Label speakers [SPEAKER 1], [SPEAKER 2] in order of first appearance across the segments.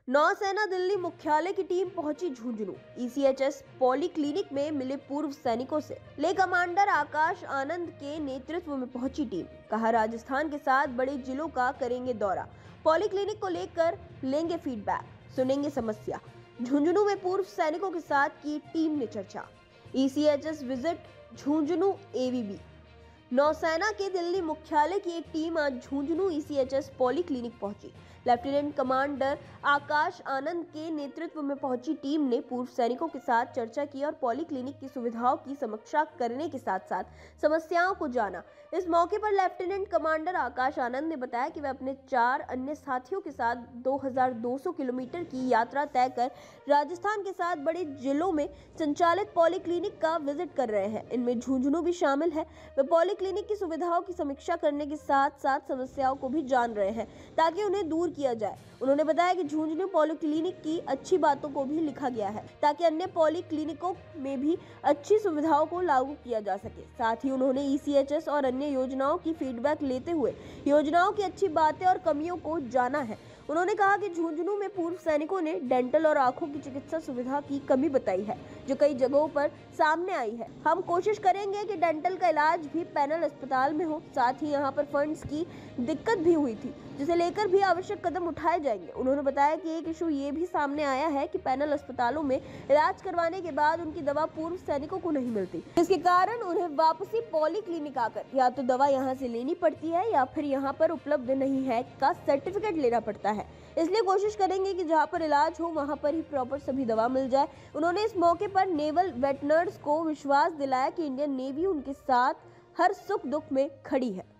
[SPEAKER 1] नौसेना दिल्ली मुख्यालय की टीम पहुंची झुंझुनू। ईसीएचएस पॉली क्लिनिक में मिले पूर्व सैनिकों से ले कमांडर आकाश आनंद के नेतृत्व में पहुंची टीम। कहा, राजस्थान के साथ बड़े जिलों का करेंगे दौरा, पॉली क्लिनिक को लेकर लेंगे फीडबैक, सुनेंगे समस्या। झुंझुनू में पूर्व सैनिकों के साथ की टीम ने चर्चा। ECHS visit Jhunjhunu AVB. नौसेना के दिल्ली मुख्यालय की एक टीम आज झुंझुनू ईसीएचएस पॉली क्लिनिक पहुंची। लेफ्टिनेंट कमांडर आकाश आनंद के नेतृत्व में पहुंची टीम ने पूर्व सैनिकों के साथ चर्चा की और पॉली क्लिनिक की सुविधाओं की समीक्षा करने के साथ साथ समस्याओं को जाना। इस मौके पर लेफ्टिनेंट कमांडर आकाश आनंद ने बताया कि वे अपने 4 अन्य साथियों के साथ 2200 किलोमीटर की यात्रा तय कर राजस्थान के साथ बड़े जिलों में संचालित पॉली क्लिनिक का विजिट कर रहे हैं। इनमें झुंझुनू भी शामिल है। वे पॉली क्लिनिक की सुविधाओं की समीक्षा करने के साथ साथ समस्याओं को भी जान रहे हैं ताकि उन्हें दूर किया जाए। उन्होंने बताया कि झुंझुनू पॉली क्लिनिक की अच्छी बातों को भी लिखा गया है ताकि अन्य पॉली क्लिनिकों में भी अच्छी सुविधाओं को लागू किया जा सके। साथ ही उन्होंने ईसीएचएस और अन्य योजनाओं की फीडबैक लेते हुए योजनाओं की अच्छी बातें और कमियों को जाना है। उन्होंने कहा कि झुंझुनू में पूर्व सैनिकों ने डेंटल और आंखों की चिकित्सा सुविधा की कमी बताई है जो कई जगहों पर सामने आई है। हम कोशिश करेंगे कि डेंटल का इलाज भी पैनल अस्पताल में हो। साथ ही यहाँ पर फंड्स की दिक्कत भी हुई थी जिसे लेकर भी आवश्यक कदम उठाए जाएंगे। उन्होंने बताया कि एक इशू ये भी सामने आया है कि पैनल अस्पतालों में इलाज करवाने के बाद उनकी दवा पूर्व सैनिकों को नहीं मिलती, जिसके कारण उन्हें वापसी पॉली क्लिनिक आकर या तो दवा यहाँ से लेनी पड़ती है या फिर यहाँ पर उपलब्ध नहीं है का सर्टिफिकेट लेना पड़ता है। इसलिए कोशिश करेंगे कि जहाँ पर इलाज हो वहाँ पर ही प्रॉपर सभी दवा मिल जाए। उन्होंने इस मौके पर नेवल वेटनर्स को विश्वास दिलाया कि इंडियन नेवी उनके साथ हर सुख दुख में खड़ी है।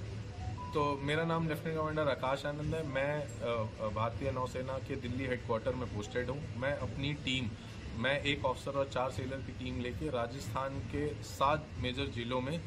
[SPEAKER 2] तो मेरा नाम लेफ्टिनेंट कमांडर आकाश आनंद है। मैं भारतीय नौसेना के दिल्ली हेडक्वार्टर में पोस्टेड हूँ। मैं अपनी टीम, मैं एक ऑफिसर और 4 सेलर की टीम लेके राजस्थान के 7 मेजर जिलों में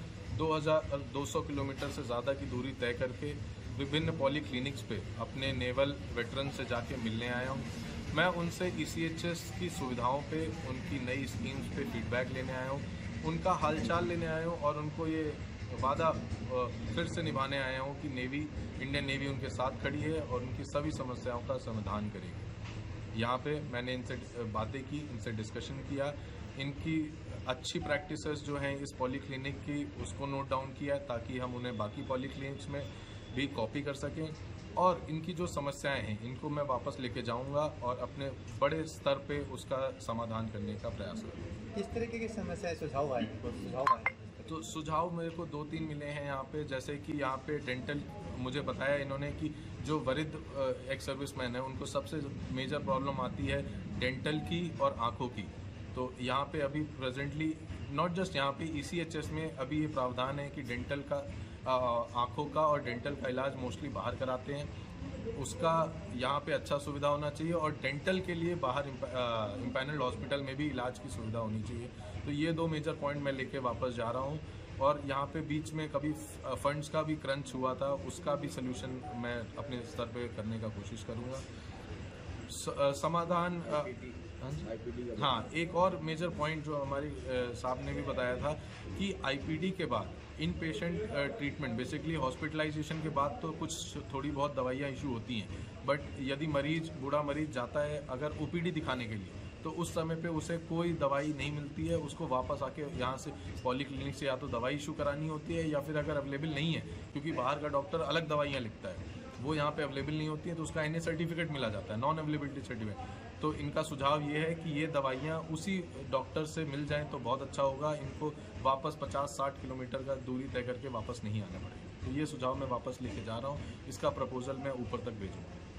[SPEAKER 2] 2200 किलोमीटर से ज़्यादा की दूरी तय करके विभिन्न पॉली क्लिनिक्स पे अपने नेवल वेटरन से जाके मिलने आया हूँ। मैं उनसे ईसीएचएस की सुविधाओं पे, उनकी नई स्कीम्स पे फीडबैक लेने आया हूँ, उनका हालचाल लेने आया हूँ और उनको ये वादा फिर से निभाने आया हूँ कि इंडियन नेवी उनके साथ खड़ी है और उनकी सभी समस्याओं का समाधान करेगी। यहाँ पे मैंने इनसे बातें की, इनसे डिस्कशन किया, इनकी अच्छी प्रैक्टिसेस जो हैं इस पॉली क्लिनिक की उसको नोट डाउन किया ताकि हम उन्हें बाकी पॉली क्लिनिक्स में भी कॉपी कर सकें और इनकी जो समस्याएं हैं इनको मैं वापस लेके जाऊंगा और अपने बड़े स्तर पे उसका समाधान करने का प्रयास करूँगा।
[SPEAKER 3] किस तरीके की समस्याएं सुझाव आए?
[SPEAKER 2] तो सुझाव मेरे को 2-3 मिले हैं यहाँ पे, जैसे कि यहाँ पे डेंटल, मुझे बताया इन्होंने कि जो वरिष्ठ एक्स सर्विसमैन है उनको सबसे मेजर प्रॉब्लम आती है डेंटल की और आंखों की। तो यहाँ पे अभी प्रेजेंटली नॉट जस्ट यहाँ पे ईसीएचएस में अभी ये प्रावधान है कि डेंटल का, आंखों का और डेंटल का इलाज मोस्टली बाहर कराते हैं, उसका यहाँ पे अच्छा सुविधा होना चाहिए और डेंटल के लिए बाहर इम्पैनल्ड हॉस्पिटल में भी इलाज की सुविधा होनी चाहिए। तो ये 2 मेजर पॉइंट मैं लेके वापस जा रहा हूँ और यहाँ पे बीच में कभी फंड्स का भी क्रंच हुआ था, उसका भी सलूशन मैं अपने स्तर पे करने का कोशिश करूँगा। समाधान, हाँ, एक और मेजर पॉइंट जो हमारी साहब ने भी बताया था कि आईपीडी के बाद in patient treatment, basically hospitalisation के बाद तो कुछ थोड़ी बहुत दवाइयाँ इशू होती हैं, बट यदि बूढ़ा मरीज जाता है अगर ओपीडी दिखाने के लिए तो उस समय पे उसे कोई दवाई नहीं मिलती है, उसको वापस आके यहाँ से पॉली क्लिनिक से या तो दवाई इशू करानी होती है या फिर अगर अवेलेबल नहीं है, क्योंकि बाहर का डॉक्टर अलग दवाइयाँ लिखता है, वो यहाँ पे अवेलेबल नहीं होती है तो उसका एनए सर्टिफिकेट मिला जाता है, नॉन अवेलेबिलिटी सर्टिफिकेट। तो इनका सुझाव ये है कि ये दवाइयाँ उसी डॉक्टर से मिल जाएं तो बहुत अच्छा होगा, इनको वापस 50-60 किलोमीटर का दूरी तय करके वापस नहीं आना पड़ेगा। तो ये सुझाव मैं वापस लेके जा रहा हूँ, इसका प्रपोजल मैं ऊपर तक भेजूँगा।